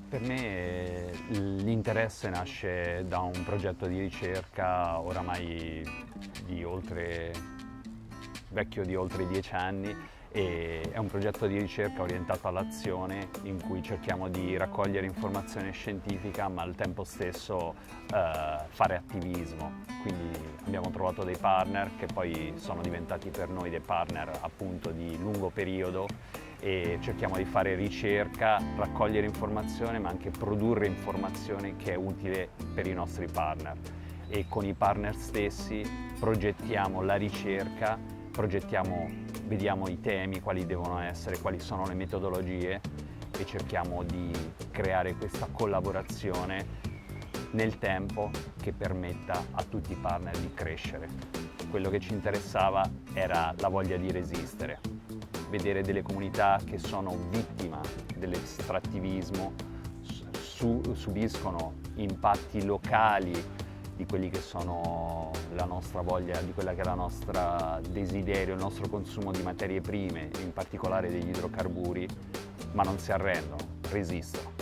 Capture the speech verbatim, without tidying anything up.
Per me l'interesse nasce da un progetto di ricerca oramai di oltre, vecchio di oltre dieci anni, e è un progetto di ricerca orientato all'azione in cui cerchiamo di raccogliere informazione scientifica ma al tempo stesso eh, fare attivismo. Quindi abbiamo trovato dei partner che poi sono diventati per noi dei partner appunto di lungo periodo, e cerchiamo di fare ricerca, raccogliere informazione ma anche produrre informazione che è utile per i nostri partner, e con i partner stessi progettiamo la ricerca, progettiamo, vediamo i temi, quali devono essere, quali sono le metodologie, e cerchiamo di creare questa collaborazione nel tempo che permetta a tutti i partner di crescere. Quello che ci interessava era la voglia di resistere, vedere delle comunità che sono vittima dell'estrattivismo, su, subiscono impatti locali di quelli che sono la nostra voglia, di quella che è la nostra desiderio, il nostro consumo di materie prime, in particolare degli idrocarburi, ma non si arrendono, resistono.